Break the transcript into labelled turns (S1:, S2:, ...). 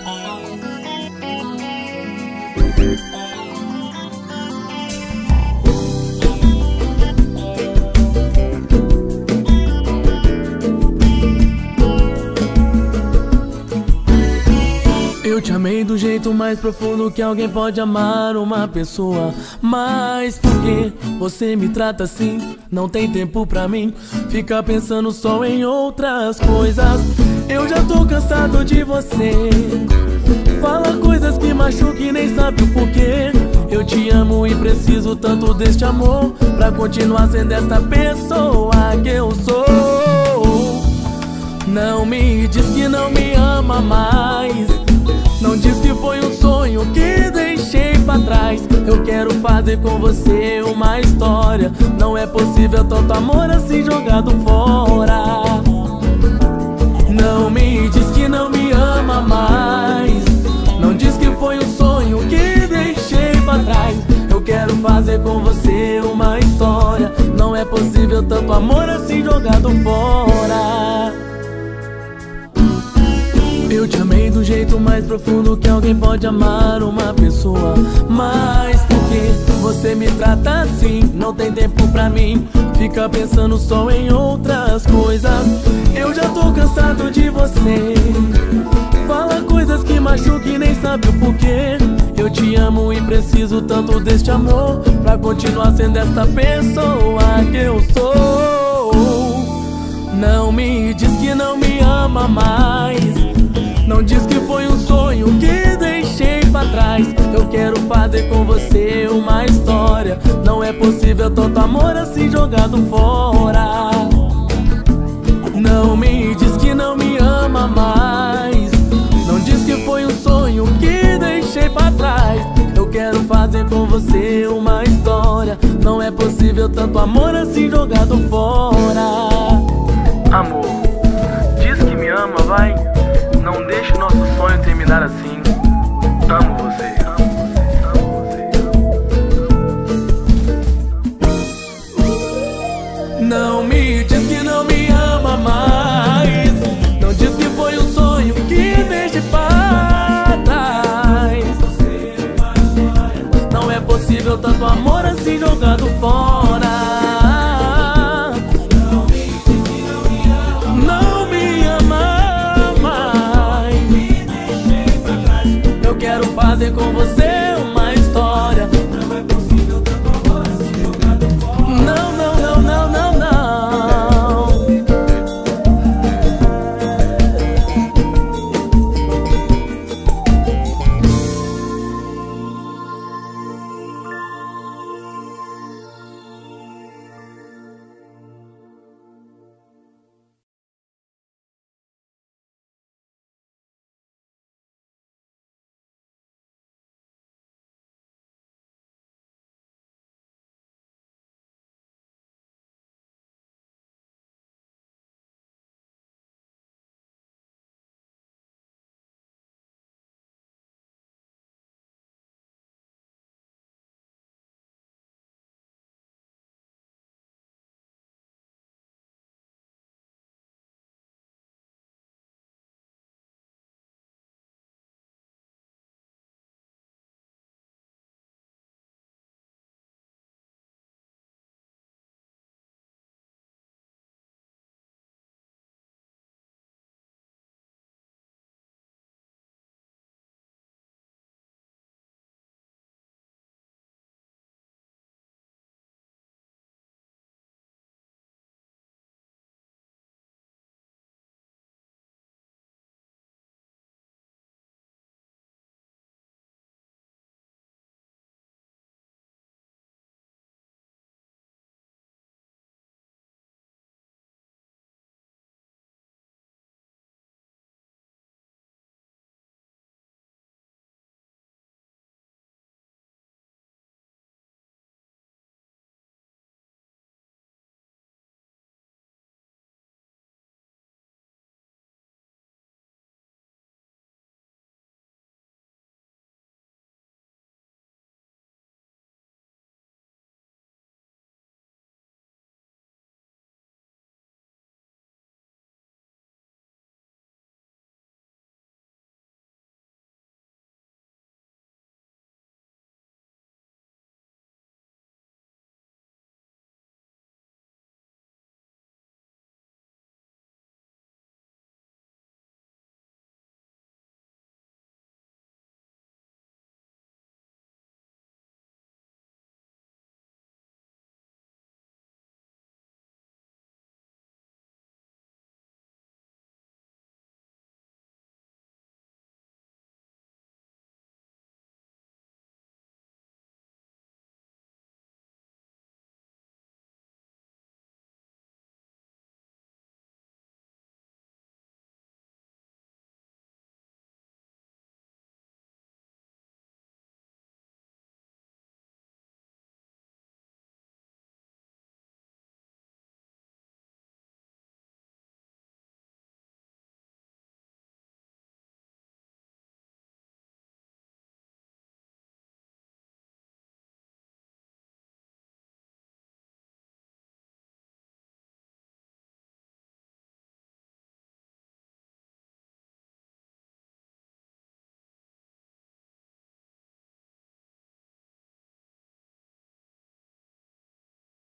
S1: Eu te amei do jeito mais profundo que alguém pode amar uma pessoa. Mas por que você me trata assim? Não tem tempo pra mim, fica pensando só em outras coisas. Eu já tô cansado de você, fala coisas que machucam e nem sabe o porquê. Eu te amo e preciso tanto deste amor pra continuar sendo esta pessoa que eu sou. Não me diz que não me ama mais, não diz que foi um sonho que deixei pra trás. Eu quero fazer com você uma história. Não é possível tanto amor assim jogado fora. Não me diz que não me ama mais, não diz que foi um sonho que deixei pra trás. Eu quero fazer com você uma história. Não é possível tanto amor assim jogado fora. Eu te amei do jeito mais profundo que alguém pode amar uma pessoa. Mas por que você me trata assim? Não tem tempo pra mim, fica pensando só em outras coisas. Eu já tô cansado de você, fala coisas que machucam e nem sabe o porquê. Eu te amo e preciso tanto deste amor pra continuar sendo esta pessoa que eu sou. Não me diz que não me ama mais, não diz que foi um sonho que deixei pra trás. Eu quero fazer com você uma história. Não é possível tanto amor assim jogado fora. Não me diz que não me ama mais, não diz que foi um sonho que deixei pra trás. Eu quero fazer com você uma história. Não é possível tanto amor assim jogado fora.
S2: Amor,